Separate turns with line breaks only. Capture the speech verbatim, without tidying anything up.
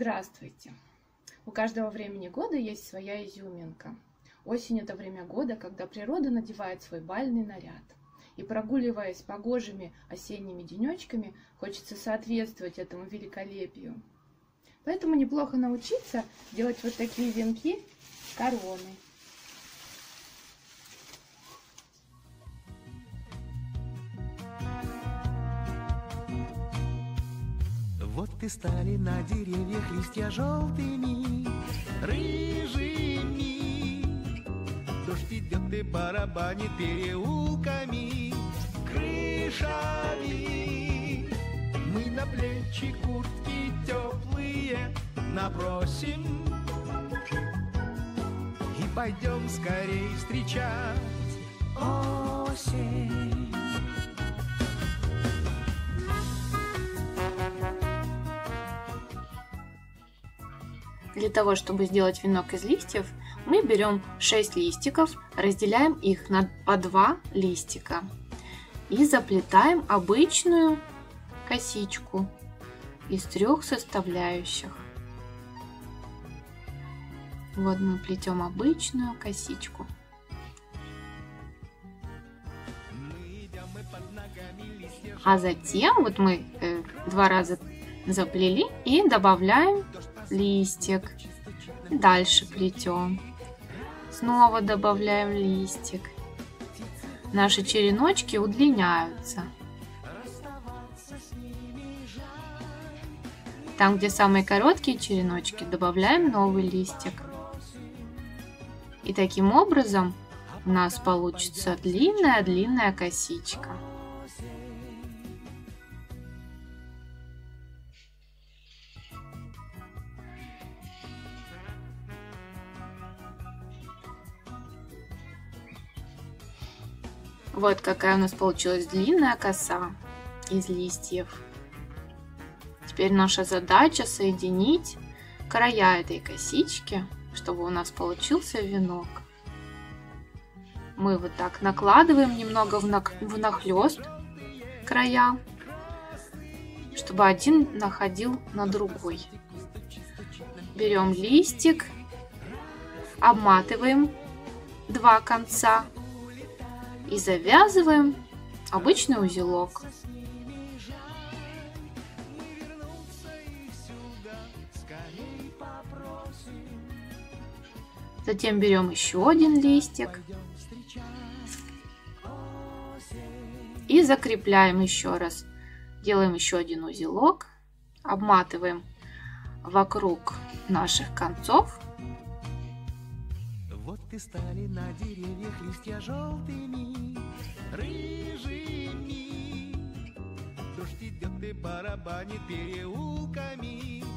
Здравствуйте! У каждого времени года есть своя изюминка. Осень – это время года, когда природа надевает свой бальный наряд. И прогуливаясь погожими осенними денечками, хочется соответствовать этому великолепию. Поэтому неплохо научиться делать вот такие венки, короны.
Вот и стали на деревьях листья желтыми, рыжими. Дождь идет и барабанит переулками, крышами. Мы на плечи куртки теплые набросим и пойдем скорей встречать осень.
Для того, чтобы сделать венок из листьев, мы берем шесть листиков, разделяем их на по два листика и заплетаем обычную косичку из трех составляющих. Вот мы плетем обычную косичку. А затем вот мы э, два раза заплели и добавляем листик. Дальше плетем. Снова добавляем листик. Наши череночки удлиняются. Там, где самые короткие череночки, добавляем новый листик. И таким образом у нас получится длинная-длинная косичка. Вот какая у нас получилась длинная коса из листьев. Теперь наша задача соединить края этой косички, чтобы у нас получился венок. Мы вот так накладываем немного внахлёст края, чтобы один находил на другой. Берем листик, обматываем два конца и завязываем обычный узелок. Затем берем еще один листик и закрепляем еще раз. Делаем еще один узелок, обматываем вокруг наших концов.
Вот и стали на деревьях листья желтыми, рыжими. Дождь идет и барабанит переулками,